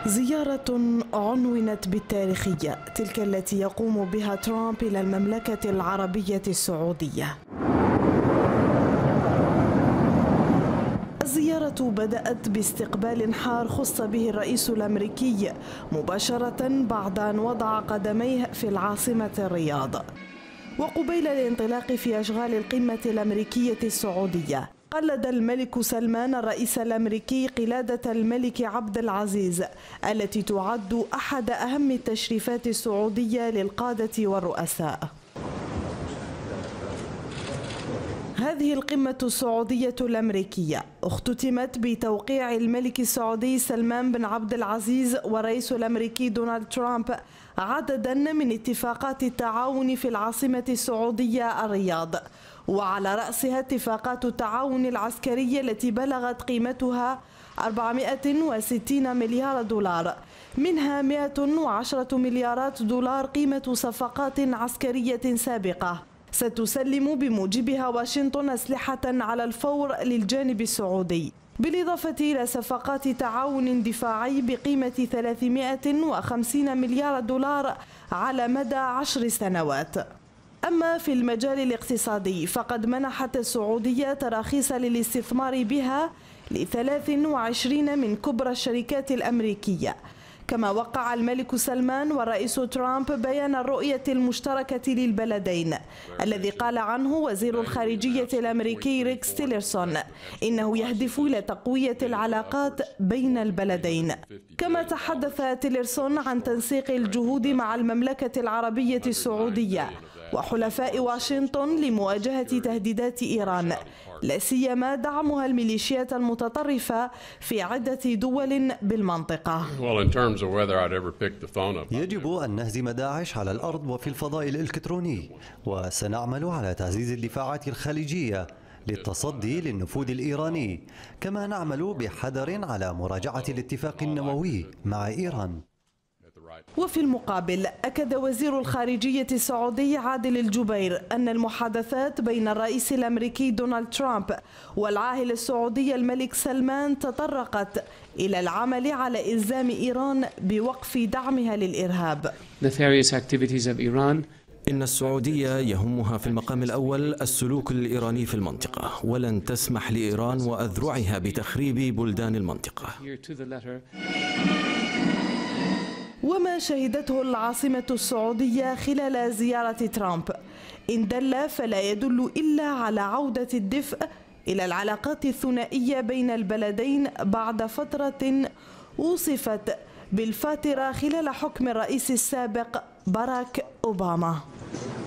زيارة عنونت بالتاريخية، تلك التي يقوم بها ترامب إلى المملكة العربية السعودية. الزيارة بدأت باستقبال حار خص به الرئيس الأمريكي مباشرة بعد أن وضع قدميه في العاصمة الرياض، وقبيل الانطلاق في أشغال القمة الأمريكية السعودية. قلد الملك سلمان الرئيس الأمريكي قلادة الملك عبد العزيز التي تعد أحد أهم التشريفات السعودية للقادة والرؤساء. هذه القمة السعودية الأمريكية اختتمت بتوقيع الملك السعودي سلمان بن عبد العزيز والرئيس الأمريكي دونالد ترامب عددا من اتفاقات التعاون في العاصمة السعودية الرياض، وعلى رأسها اتفاقات التعاون العسكري التي بلغت قيمتها 460 مليار دولار، منها 110 مليارات دولار قيمة صفقات عسكرية سابقة ستسلم بموجبها واشنطن أسلحة على الفور للجانب السعودي، بالإضافة إلى صفقات تعاون دفاعي بقيمة 350 مليار دولار على مدى 10 سنوات. أما في المجال الاقتصادي فقد منحت السعودية تراخيص للاستثمار بها ل23 من كبرى الشركات الأمريكية. كما وقع الملك سلمان والرئيس ترامب بيان الرؤية المشتركة للبلدين الذي قال عنه وزير الخارجية الأمريكي ريكس تيلرسون إنه يهدف إلى تقوية العلاقات بين البلدين. كما تحدث تيلرسون عن تنسيق الجهود مع المملكة العربية السعودية وحلفاء واشنطن لمواجهة تهديدات إيران، لا سيما دعمها الميليشيات المتطرفة في عدة دول بالمنطقة. يجب أن نهزم داعش على الأرض وفي الفضاء الإلكتروني، وسنعمل على تعزيز الدفاعات الخليجية للتصدي للنفوذ الإيراني، كما نعمل بحذر على مراجعة الاتفاق النووي مع إيران. وفي المقابل أكد وزير الخارجية السعودي عادل الجبير أن المحادثات بين الرئيس الأمريكي دونالد ترامب والعاهل السعودي الملك سلمان تطرقت إلى العمل على إلزام إيران بوقف دعمها للإرهاب. إن السعودية يهمها في المقام الأول السلوك الإيراني في المنطقة، ولن تسمح لإيران وأذرعها بتخريب بلدان المنطقة. وما شهدته العاصمة السعودية خلال زيارة ترامب إن دل فلا يدل إلا على عودة الدفء إلى العلاقات الثنائية بين البلدين بعد فترة وصفت بالفاترة خلال حكم الرئيس السابق باراك أوباما.